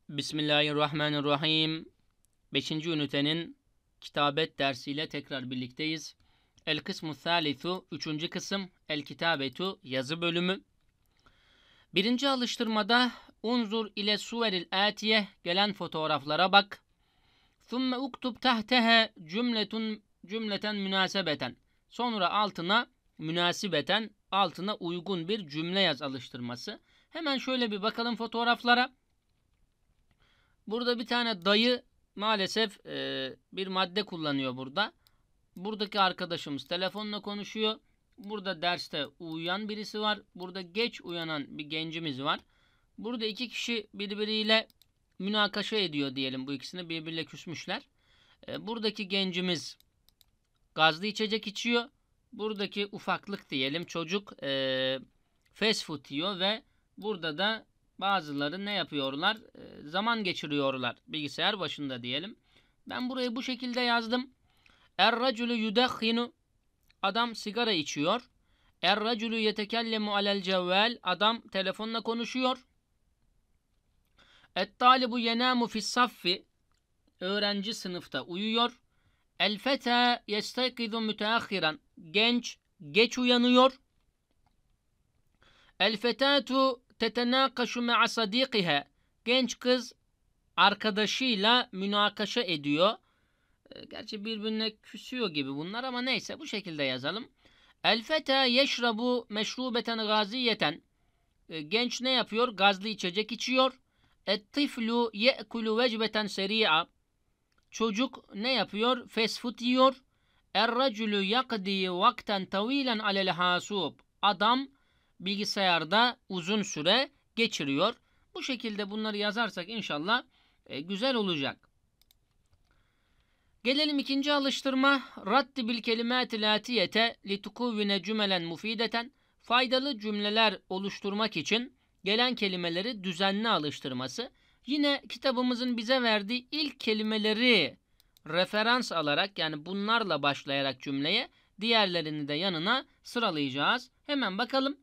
Bismillahirrahmanirrahim. 5. ünitenin kitabet dersiyle tekrar birlikteyiz. El kısmu thalithu, 3. kısım, el kitabetu, yazı bölümü. 1. alıştırmada unzur ile suveril atiye, gelen fotoğraflara bak. Thumme uktub tahtehe cümleten münasebeten. Sonra altına münasibeten, altına uygun bir cümle yaz alıştırması. Hemen şöyle bir bakalım fotoğraflara. Burada bir tane dayı maalesef bir madde kullanıyor burada. Buradaki arkadaşımız telefonla konuşuyor. Burada derste uyuyan birisi var. Burada geç uyanan bir gencimiz var. Burada iki kişi birbiriyle münakaşa ediyor diyelim. Bu ikisini birbiriyle küsmüşler. Buradaki gencimiz gazlı içecek içiyor. Buradaki ufaklık diyelim çocuk fast food yiyor ve burada da bazıları ne yapıyorlar? Zaman geçiriyorlar bilgisayar başında diyelim. Ben burayı bu şekilde yazdım. Er-raculu yudakhinu, adam sigara içiyor. Er-raculu yetekellemu alel cevval, adam telefonla konuşuyor. Et-talibu yenamu fis-saffi, öğrenci sınıfta uyuyor. El-feta yestaykizu müteahhiran, genç geç uyanıyor. El-fetatu tetenakaşu me'a sadikiha, genç kız arkadaşıyla münakaşa ediyor. Gerçi birbirine küsüyor gibi bunlar ama neyse bu şekilde yazalım. El-feta yeşrabu meşrubeten gaziyeten, genç ne yapıyor? Gazlı içecek içiyor. Et-tiflu ye'kulu vecbeten seri'a, çocuk ne yapıyor? Fast food yiyor. Er-raculu yakdi vakten tavilen alel hasub, adam bilgisayarda uzun süre geçiriyor. Bu şekilde bunları yazarsak inşallah güzel olacak. Gelelim ikinci alıştırma. Raddi bil kelimatil atiyete litukuvvine cümelen mufideten, faydalı cümleler oluşturmak için gelen kelimeleri düzenli alıştırması. Yine kitabımızın bize verdiği ilk kelimeleri referans alarak, yani bunlarla başlayarak cümleye, diğerlerini de yanına sıralayacağız. Hemen bakalım.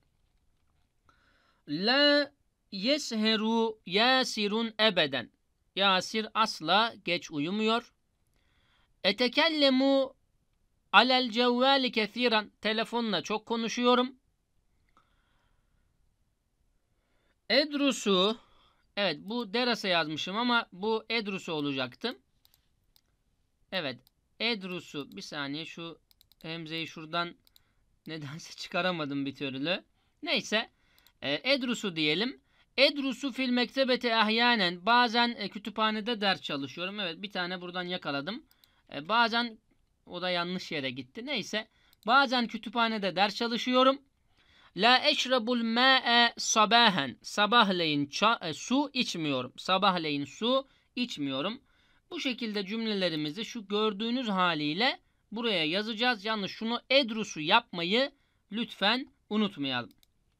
La yesheru yasirun ebeden, Yasir asla geç uyumuyor. Etekellemu alel cevvali kethiran, telefonla çok konuşuyorum. Edrusu, evet bu derase yazmışım ama bu edrusu olacaktı. Evet, edrusu, bir saniye şu hemzeyi şuradan nedense çıkaramadım bir türlü. Neyse, edrusu diyelim. Edrusu fil mektebeti ahyanen, bazen kütüphanede ders çalışıyorum. Evet, bir tane buradan yakaladım. Bazen o da yanlış yere gitti. Neyse, bazen kütüphanede ders çalışıyorum. La eşrabul ma'e sabahen, sabahleyin su içmiyorum. Sabahleyin su içmiyorum. Bu şekilde cümlelerimizi şu gördüğünüz haliyle buraya yazacağız. Yalnız şunu edrusu yapmayı lütfen unutmayalım.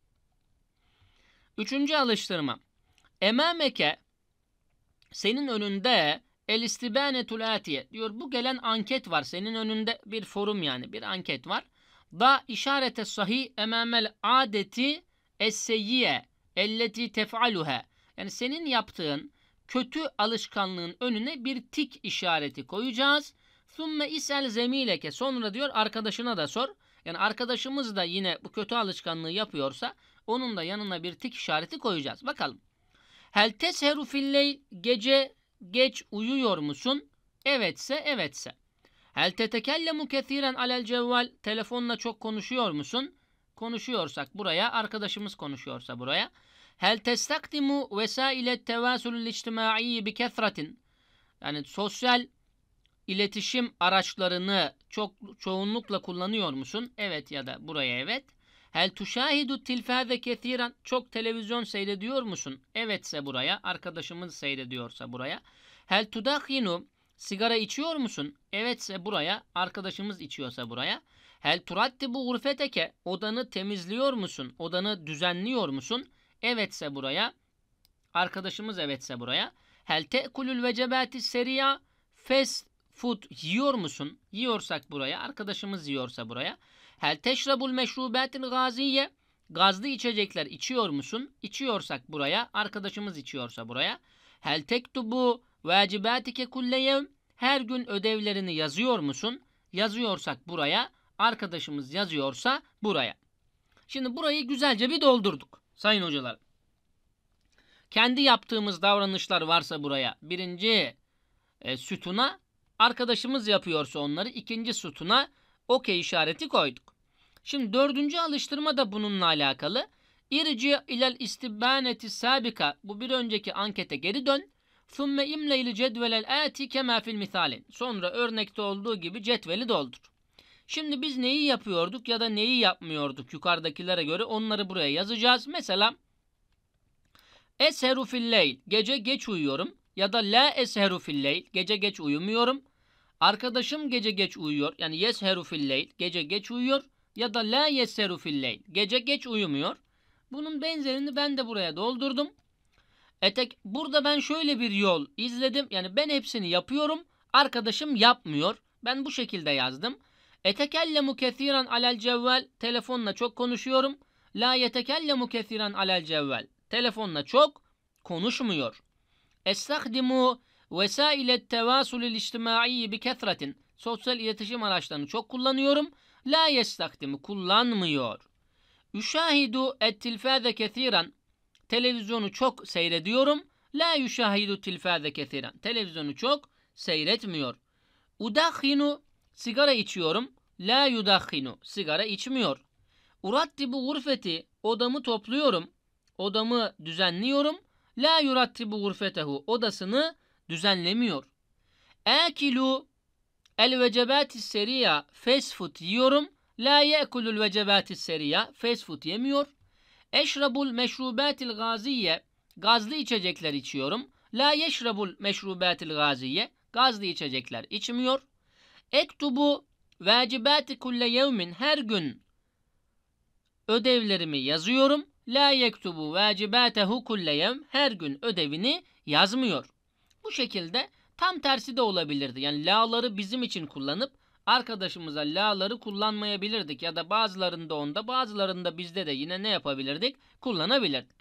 3. alıştırma. Emameke, senin önünde, el istibanetul atiye diyor. Bu gelen anket var. Senin önünde bir forum, yani bir anket var. Da işarete sahih emamel adeti es-seyyiye elleti tef'aluha. Yani senin yaptığın kötü alışkanlığın önüne bir tik işareti koyacağız. Thumme isel zemileke, sonra diyor arkadaşına da sor. Yani arkadaşımız da yine bu kötü alışkanlığı yapıyorsa onun da yanına bir tik işareti koyacağız. Bakalım. Hel tesheru filleyl, gece geç uyuyor musun? Evetse, evetse. Hel tetekellemu kethiren alel cevval, telefonla çok konuşuyor musun? Konuşuyorsak buraya, arkadaşımız konuşuyorsa buraya. Hel testakdimu vesaile tevasulul içtimai bi kethratin, yani sosyal iletişim araçlarını çoğunlukla kullanıyor musun? Evet ya da buraya evet. Hel tuşahidu tilfaze kethiren, çok televizyon seyrediyor musun? Evetse buraya, arkadaşımız seyrediyorsa buraya. Hel tudakhinu, sigara içiyor musun? Evetse buraya, arkadaşımız içiyorsa buraya. Hel turattibu gurfeteke, odanı temizliyor musun? Odanı düzenliyor musun? Evetse buraya, arkadaşımız evetse buraya. Hel te'kulul vecebati seriya, fast food yiyor musun? Yiyorsak buraya, arkadaşımız yiyorsa buraya. Hel teşrabul meşrubatil gaziye, gazlı içecekler içiyor musun? İçiyorsak buraya, arkadaşımız içiyorsa buraya. Hel tektubu vacibatike kulle yevm. Her gün ödevlerini yazıyor musun? Yazıyorsak buraya, arkadaşımız yazıyorsa buraya. Şimdi burayı güzelce bir doldurduk sayın hocalar. Kendi yaptığımız davranışlar varsa buraya birinci sütuna, arkadaşımız yapıyorsa onları ikinci sütuna okey işareti koyduk. Şimdi dördüncü alıştırma da bununla alakalı. İrci ilel istibbaneti sabika. Bu bir önceki ankete geri dön. Thumme imleyli cedvelel ati kema fil misalin. Sonra örnekte olduğu gibi cetveli doldur. Şimdi biz neyi yapıyorduk ya da neyi yapmıyorduk yukarıdakilere göre onları buraya yazacağız. Mesela esheru filleyl, gece geç uyuyorum ya da la esheru filleyl, gece geç uyumuyorum. Arkadaşım gece geç uyuyor, yani yesheru filleyl, gece geç uyuyor ya da la yesheru filleyl, gece geç uyumuyor. Bunun benzerini ben de buraya doldurdum. Burada ben şöyle bir yol izledim, yani ben hepsini yapıyorum, arkadaşım yapmıyor. Ben bu şekilde yazdım. Etekellemu kethiran alel cevvel, telefonla çok konuşuyorum. La yetekellemu kethiran alel cevvel, telefonla çok konuşmuyor. Estahdimu vesailet tevasulil içtimai bi kethretin, sosyal iletişim araçlarını çok kullanıyorum. La yestahdimu, kullanmıyor. Üşahidu et tilfaze kethiran, televizyonu çok seyrediyorum. La yüşahidu tilfaze kethiran, televizyonu çok seyretmiyor. Udakhinu, sigara içiyorum. La yudakhinu, sigara içmiyor. Urattibu gurfeti, odamı topluyorum. Odamı düzenliyorum. La yurattibu gurfetehu, odasını düzenlemiyor. Akilu el vecebatis seriya, fast food yiyorum. La yekulul vecebatis seriya, fast food yemiyor. Eşrabul meşrubatil gaziye, gazlı içecekler içiyorum. La yeşrabul meşrubatil gaziye, gazlı içecekler içmiyor. Ektubu vacibati kulle yevmin, her gün ödevlerimi yazıyorum. La yektubu vacibatehu kulle yevm, her gün ödevini yazmıyor. Bu şekilde tam tersi de olabilirdi. Yani la'ları bizim için kullanıp arkadaşımıza la'ları kullanmayabilirdik. Ya da bazılarında onda, bazılarında bizde de yine ne yapabilirdik? Kullanabilirdik.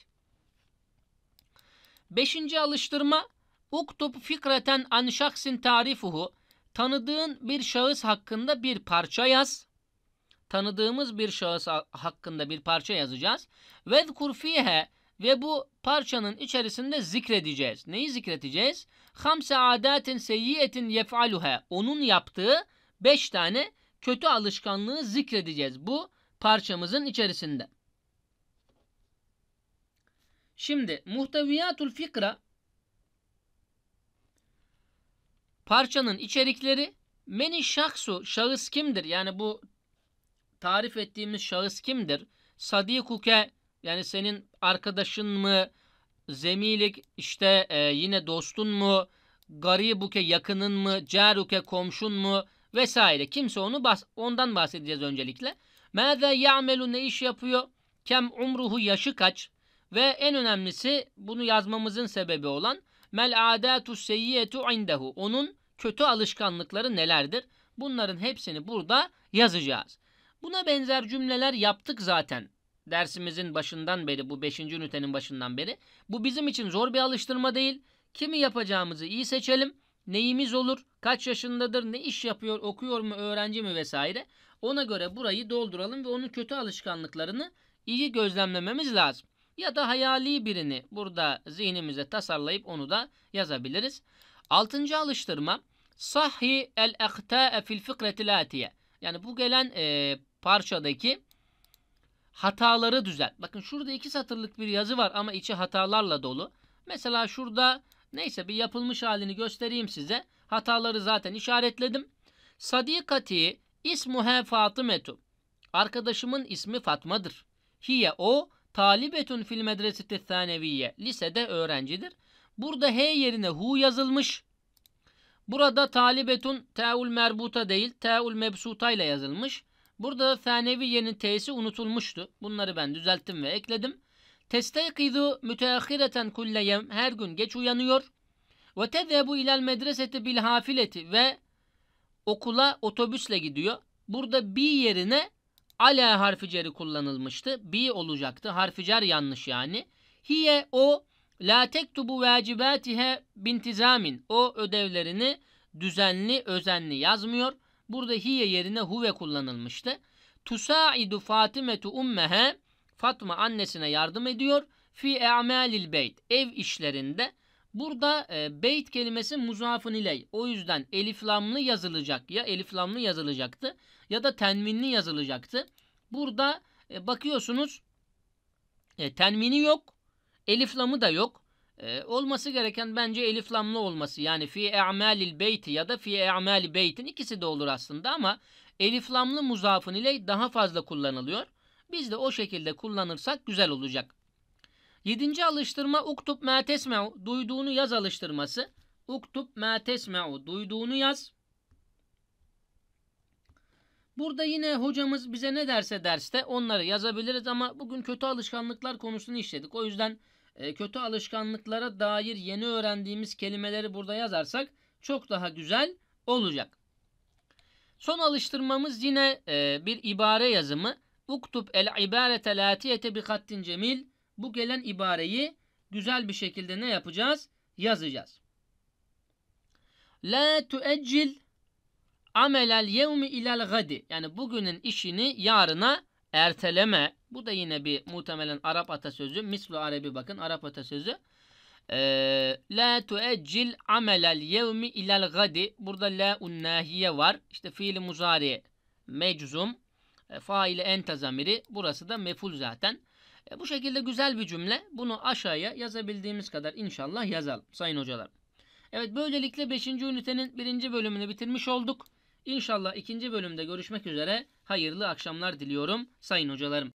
Beşinci alıştırma. Uktub fikreten an şahsin tarifuhu. Tanıdığın bir şahıs hakkında bir parça yaz. Tanıdığımız bir şahıs hakkında bir parça yazacağız. Vezkur fihe, ve bu parçanın içerisinde zikredeceğiz. Neyi zikredeceğiz? Hamse adatin seyyiyetin yef'aluha. Onun yaptığı 5 tane kötü alışkanlığı zikredeceğiz bu parçamızın içerisinde. Şimdi muhteviyatul fikra, parçanın içerikleri. Meni şahsu, şahıs kimdir? Yani bu tarif ettiğimiz şahıs kimdir? Sadikuke, yani senin arkadaşın mı? Zemilik, işte yine dostun mu? Garibuke, yakının mı? Caruke, komşun mu? Vesaire. Kimse ondan bahsedeceğiz öncelikle. Mâzâ ya'melu, ne iş yapıyor? Kem umruhu, yaşı kaç? Ve en önemlisi, bunu yazmamızın sebebi olan mel âdâtu seyyiyetu indehu, onun kötü alışkanlıkları nelerdir? Bunların hepsini burada yazacağız. Buna benzer cümleler yaptık zaten dersimizin başından beri, bu 5. ünitenin başından beri. Bu bizim için zor bir alıştırma değil. Kimi yapacağımızı iyi seçelim. Neyimiz olur, kaç yaşındadır, ne iş yapıyor, okuyor mu, öğrenci mi vesaire. Ona göre burayı dolduralım ve onun kötü alışkanlıklarını iyi gözlemlememiz lazım. Ya da hayali birini burada zihnimize tasarlayıp onu da yazabiliriz. 6. alıştırma. Sahhi el-ehtâe fil fikretil âtiye. Yani bu gelen parçadaki hataları düzelt. Bakın şurada 2 satırlık bir yazı var ama içi hatalarla dolu. Mesela şurada neyse bir yapılmış halini göstereyim size. Hataları zaten işaretledim. Sadikati ismuhe Fatımetu. Arkadaşımın ismi Fatma'dır. Hiye, o, talibetun fil medreseti thaneviye. Lisede öğrencidir. Burada he yerine hu yazılmış. Burada talibetun te'ul merbuta değil, te'ul mebsuta ile yazılmış. Burada da thaneviyenin t'si unutulmuştu. Bunları ben düzelttim ve ekledim. Testeykizu müteahhireten kulle yevm, her gün geç uyanıyor. Ve tezebu ilel medreseti bil hafileti, ve okula otobüsle gidiyor. Burada bi yerine ala harfi ceri kullanılmıştı. Bi olacaktı. Harfi cer yanlış yani. Hiye, o, La tektubu vacibatihe bintizamin. O ödevlerini düzenli, özenli yazmıyor. Burada hiye yerine huve kullanılmıştı. Tusaidu Fatimetu ummehe. Fatma annesine yardım ediyor. Fi e'malil beyt. Ev işlerinde. Burada beyt kelimesi muzafın iley. O yüzden eliflamlı yazılacak. Ya eliflamlı yazılacaktı ya da tenvinli yazılacaktı. Burada bakıyorsunuz tenvini yok. Eliflamı da yok. Olması gereken bence eliflamlı olması. Yani fi e'malil beyti ya da fi e'mali beytin ikisi de olur aslında ama eliflamlı muzafın ile daha fazla kullanılıyor. Biz de o şekilde kullanırsak güzel olacak. 7. alıştırma uktub ma tesme'u. Duyduğunu yaz alıştırması. Uktub ma tesme'u. Duyduğunu yaz. Burada yine hocamız bize ne derse derste onları yazabiliriz ama bugün kötü alışkanlıklar konusunu işledik. O yüzden kötü alışkanlıklara dair yeni öğrendiğimiz kelimeleri burada yazarsak çok daha güzel olacak. Son alıştırmamız yine bir ibare yazımı. Uktub el ibarete latiyete bi hattin cemil. Bu gelen ibareyi güzel bir şekilde ne yapacağız? Yazacağız. La tueccil amelel yevmi ilel gadi. Yani bugünün işini yarına erteleme. Bu da yine bir muhtemelen Arap atasözü. Mislu Arabi bakın Arap atasözü. La tueccil amelel yevmi ilel gadi. Burada la unnahiye var. İşte fiili muzari meczum. Faili ente zamiri. Burası da meful zaten. Bu şekilde güzel bir cümle. Bunu aşağıya yazabildiğimiz kadar inşallah yazalım sayın hocalar. Evet, böylelikle 5. ünitenin 1. bölümünü bitirmiş olduk. İnşallah 2. bölümde görüşmek üzere. Hayırlı akşamlar diliyorum sayın hocalarım.